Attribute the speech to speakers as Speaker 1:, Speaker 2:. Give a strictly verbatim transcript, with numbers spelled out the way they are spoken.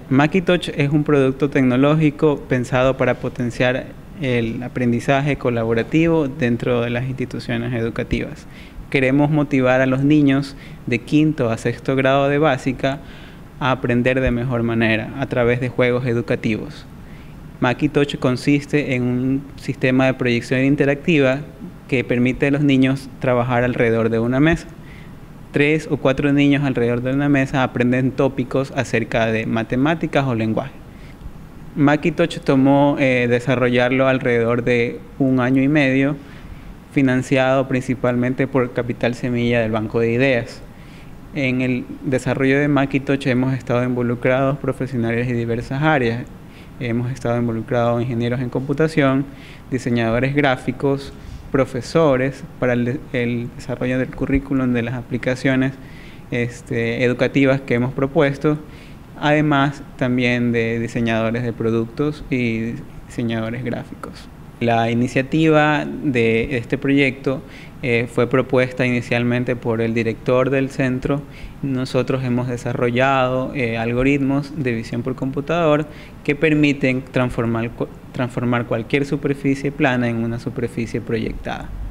Speaker 1: Makitoch es un producto tecnológico pensado para potenciar el aprendizaje colaborativo dentro de las instituciones educativas. Queremos motivar a los niños de quinto a sexto grado de básica a aprender de mejor manera a través de juegos educativos. Makitoch consiste en un sistema de proyección interactiva que permite a los niños trabajar alrededor de una mesa. Tres o cuatro niños alrededor de una mesa aprenden tópicos acerca de matemáticas o lenguaje. Makitoch tomó eh, desarrollarlo alrededor de un año y medio, financiado principalmente por Capital Semilla del Banco de Ideas. En el desarrollo de Makitoch hemos estado involucrados profesionales de diversas áreas. Hemos estado involucrados ingenieros en computación, diseñadores gráficos, profesores para el, el desarrollo del currículum de las aplicaciones este, educativas que hemos propuesto, además también de diseñadores de productos y diseñadores gráficos. La iniciativa de este proyecto eh, fue propuesta inicialmente por el director del centro. Nosotros hemos desarrollado eh, algoritmos de visión por computador que permiten transformar, transformar cualquier superficie plana en una superficie proyectada.